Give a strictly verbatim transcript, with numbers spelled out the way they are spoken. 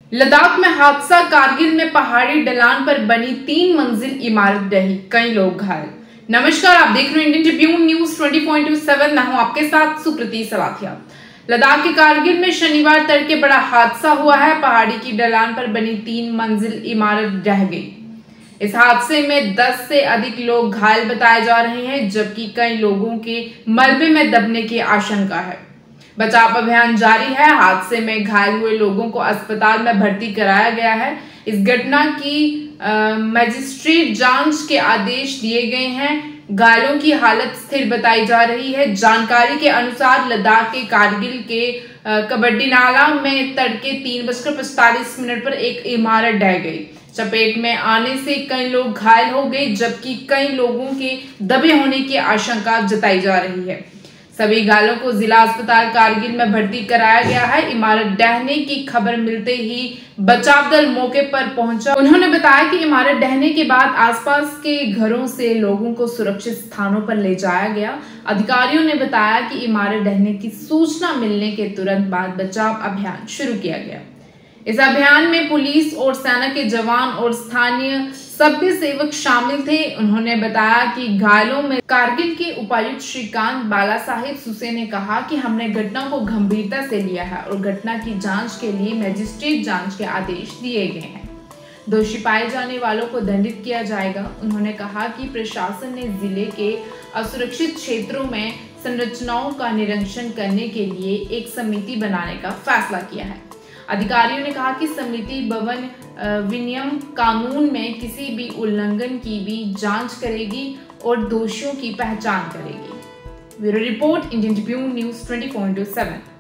लद्दाख में हादसा, कारगिल में पहाड़ी ढलान पर बनी तीन मंजिल इमारत ढही, कई लोग घायल। नमस्कार, आप देख रहे हैं Indian Tribune news twenty point two seven. मैं हूं आपके साथ सुकृति सलाथिया। लद्दाख के कारगिल में शनिवार तड़के बड़ा हादसा हुआ है। पहाड़ी की ढलान पर बनी तीन मंजिल इमारत ढह गई। इस हादसे में दस से अधिक लोग घायल बताए जा रहे हैं, जबकि कई लोगों के मलबे में दबने की आशंका है। बचाव अभियान जारी है। हादसे में घायल हुए लोगों को अस्पताल में भर्ती कराया गया है। इस घटना की मजिस्ट्रेट जांच के आदेश दिए गए हैं। घायलों की हालत स्थिर बताई जा रही है। जानकारी के अनुसार लद्दाख के कारगिल के कबड्डी नाला में तड़के तीन बजकर पैंतालीस मिनट पर एक इमारत ढह गई। चपेट में आने से कई लोग घायल हो गए, जबकि कई लोगों के दबे होने की आशंका जताई जा रही है। सभी घायलों को जिला अस्पताल कारगिल में भर्ती कराया गया है। इमारत ढहने की खबर मिलते ही बचाव दल मौके पर पहुंचा। उन्होंने बताया कि इमारत ढहने के बाद आसपास के घरों से लोगों को सुरक्षित स्थानों पर ले जाया गया। अधिकारियों ने बताया कि इमारत ढहने की सूचना मिलने के तुरंत बाद बचाव अभियान शुरू किया गया। इस अभियान में पुलिस और सेना के जवान और स्थानीय सभ्य सेवक शामिल थे। उन्होंने बताया कि घायलों में कारगिल के उपायुक्त श्रीकांत बाला साहेब सुसे ने कहा कि हमने घटना को गंभीरता से लिया है और घटना की जांच के लिए मजिस्ट्रेट जांच के आदेश दिए गए हैं। दोषी पाए जाने वालों को दंडित किया जाएगा। उन्होंने कहा कि प्रशासन ने जिले के असुरक्षित क्षेत्रों में संरचनाओं का निरीक्षण करने के लिए एक समिति बनाने का फैसला किया है। अधिकारियों ने कहा कि समिति भवन विनियम कानून में किसी भी उल्लंघन की भी जांच करेगी और दोषियों की पहचान करेगी। Bureau report, Indian Tribune news twenty point two seven.